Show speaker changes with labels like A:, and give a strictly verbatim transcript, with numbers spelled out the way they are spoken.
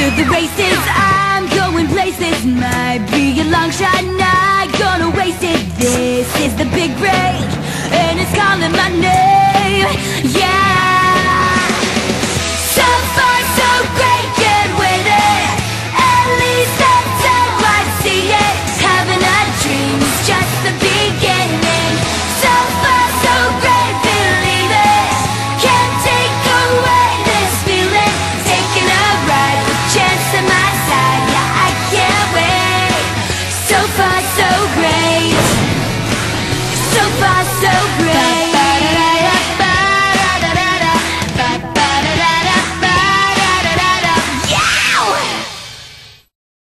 A: to the races, I'm going places. Might be a long shot, not gonna waste it. This is the big break, and it's calling my name. Yeah. So far so great, can't wait it. At least that's how I see it. Having a dream is just the beginning. So far so great, believe it. Can't take away this feeling. Taking a ride with chance on my side. Yeah, I can't wait. So far so great. So far so